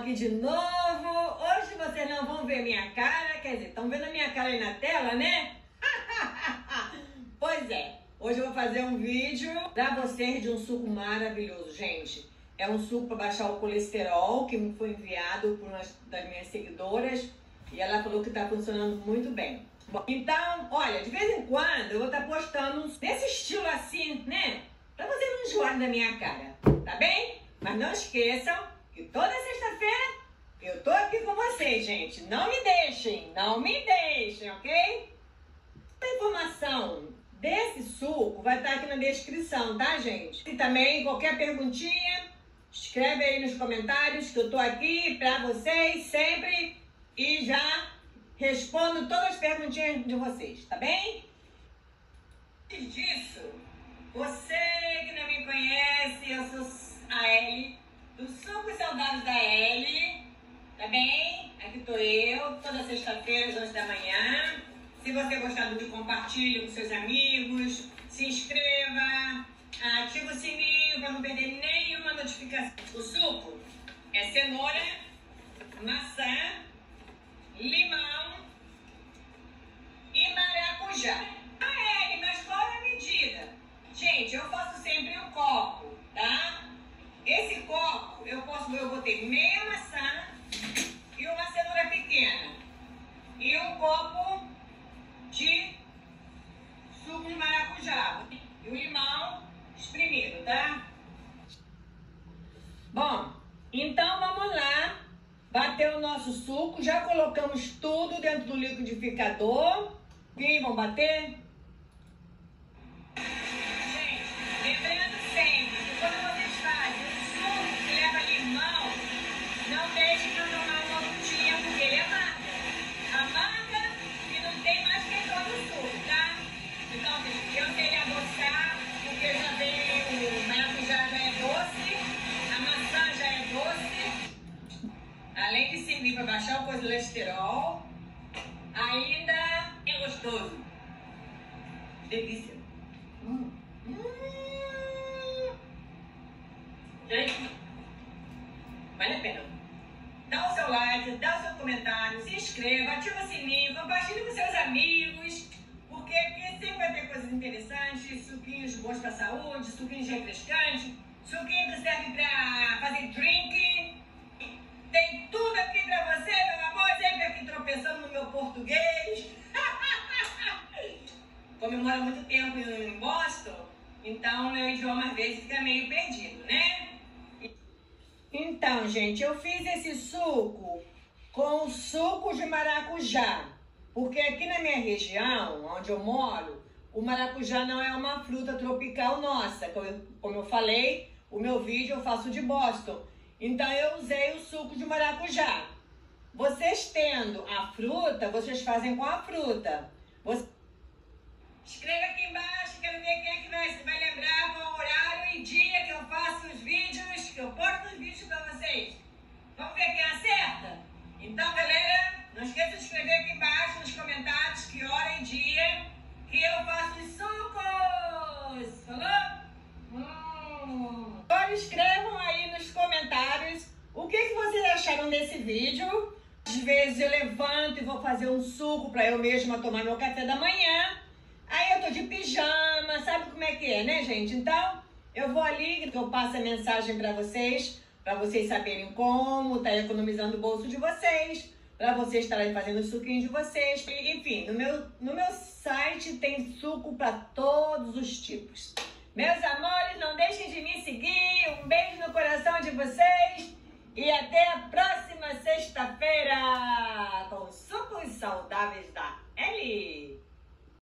aqui de novo. Hoje vocês não vão ver minha cara, quer dizer, estão vendo a minha cara aí na tela, né? Pois é, hoje eu vou fazer um vídeo pra vocês de um suco maravilhoso, gente. É um suco para baixar o colesterol, que me foi enviado por uma das minhas seguidoras e ela falou que tá funcionando muito bem. Bom, então, olha, de vez em quando eu vou estar postando nesse estilo assim, né? Pra vocês não enjoarem da minha cara, tá bem? Mas não esqueçam que toda sexta-feira eu tô aqui com vocês, gente. Não me deixem, ok? A informação desse suco vai estar aqui na descrição, tá, gente? E também qualquer perguntinha, escreve aí nos comentários que eu tô aqui pra vocês sempre e já respondo todas as perguntinhas de vocês, tá bem? Antes disso, você que não me conhece, eu sou a Ellie, do Sucos Saudáveis da Ellie, tá bem? Aqui tô eu, toda sexta-feira às 11 da manhã. Se você gostar do vídeo, compartilhe com seus amigos, se inscreva, ativa o sininho para não perder nenhuma notificação. O suco é cenoura, maçã, limão e maracujá. Mas qual é a medida? Gente, eu faço sempre um copo, tá? Esse copo eu vou ter meia maçã e uma cenoura pequena e um copo de suco de maracujá e o limão espremido, tá? Bom, então vamos lá bater o nosso suco. Já colocamos tudo dentro do liquidificador. E vamos bater? Gente, lembrando sempre que quando vocês fazem um suco que leva limão, não deixe para tomar no outro dia, porque ele amarga. Amarga e não tem mais quem tome o suco, tá? Então, eu queria adoçar, porque já vem o maracujá já é doce, a maçã já é doce. Além de servir para baixar o colesterol, ainda é gostoso. Delícia. Gente, vale a pena. Dá o seu like, dá o seu comentário, se inscreva, ativa o sininho, compartilhe com seus amigos, porque aqui sempre vai ter coisas interessantes, suquinhos bons para a saúde, suquinhos refrescantes, suquinho que serve para fazer drink. Tem tudo aqui para você, meu amor, sempre aqui tropeçando no meu português. Como eu moro há muito tempo em Boston, então meu idioma às vezes fica meio perdido, né? Então, gente, eu fiz esse suco com suco de maracujá, porque aqui na minha região, onde eu moro, o maracujá não é uma fruta tropical nossa. Como eu falei, o meu vídeo eu faço de Boston, então eu usei o suco de maracujá. Vocês tendo a fruta, vocês fazem com a fruta. Escreva aqui embaixo, quero ver quem é que vai lembrar qual horário e dia que eu faço os vídeos, que eu posto os vídeos pra vocês. Vamos ver quem acerta? Então, galera, não esqueça de escrever aqui embaixo nos comentários que hora e dia que eu faço os sucos. Falou? Agora escrevam aí nos comentários o que vocês acharam desse vídeo. Às vezes eu levanto e vou fazer um suco pra eu mesma tomar meu café da manhã. Aí eu tô de pijama, sabe como é que é, né, gente? Então, eu vou ali, que eu passo a mensagem pra vocês saberem como tá economizando o bolso de vocês, pra vocês estarem fazendo o suquinho de vocês. Enfim, no meu site tem suco pra todos os tipos. Meus amores, não deixem de me seguir. Um beijo no coração de vocês e até a próxima sexta-feira com Sucos Saudáveis da Ellie.